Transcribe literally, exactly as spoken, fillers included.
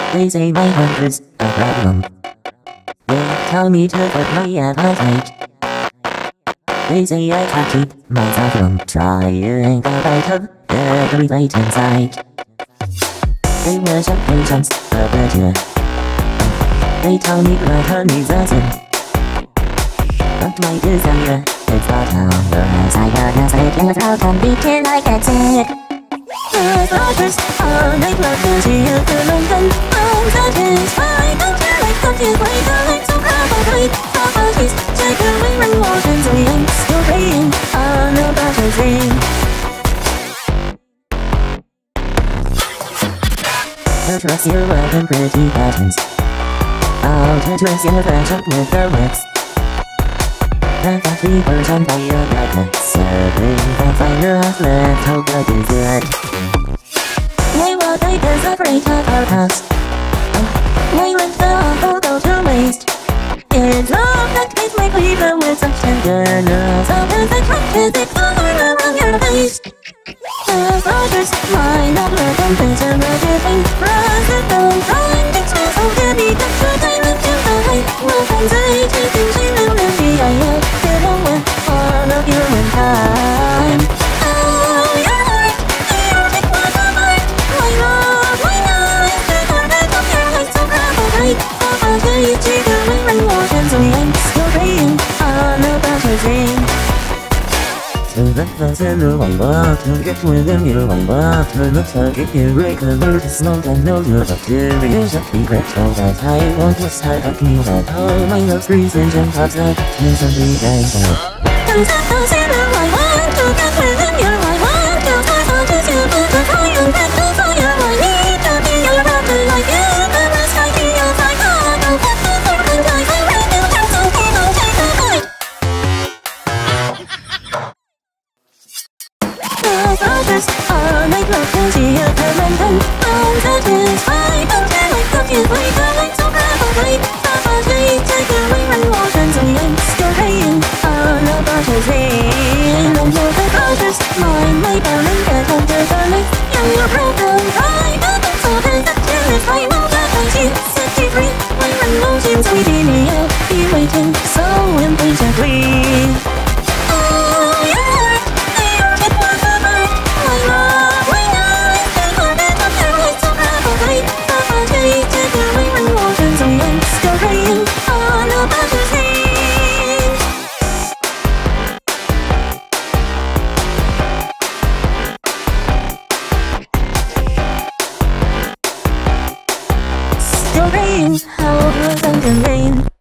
They say my hunger's a problem. They tell me to put my appetite. They say I can't keep myself from trying a bite of every bite in sight. They wish up patience a virtue. They tell me blood honey's a sin. But my desire is the power as I harness it in the throat and beat till I get sick. The flowers all night love to see you to London. I'm satisfied until I come to play the lights of probably apologies. Take away my emotions, we ain't still praying on a battle dream. To dress you up in pretty patterns. I'll to dress your flesh up with the wax. The factory version by your magnet, serving the final left, how good is it? Why would I desecrate of our past? Why let the awful go to waste? It's love that makes my cleaver with such tenderness. How does it come to the color around your face? The flowers, my nobler temperature, everything rasical, drawing things with so heavy that the diamond to the height. Will translate to things we will never be. I have been over all of humankind. Oh, your heart, the object was a heart. My love, my life, the carpet of your light so graphite. Above the jiggling emotions, we ain't still praying on a battle dream. To let us in the one world, to get within your one world, to look so if you break the word, it's not I know you're a serious of the great so that I want to start a key that all my love's precision parts of is a big angle. To let us in the one world, to get within your one world, to start on to you, but the fire that goes for your one need to be your brother like you, the rest I feel like I don't have to work and I can read you, that's okay, I'll take the fight. The flowers all night love to see you to London. I'm satisfied until I come to play the lights of probably apologies. Take away my emotions, we ain't still praying on a battle dream. Until the flowers, mine may burn and get under the lights. You're your broken pride, but it's so bad that till it's my will that I see. Set you free, my emotions we be me, I'll be waiting so impatiently. Oh, your heart, the object was a heart. My love, my life, the carpet of your light so probably apologies. Take away my emotions, we ain't still praying on a battle dream. Still praying, how over thunder rain.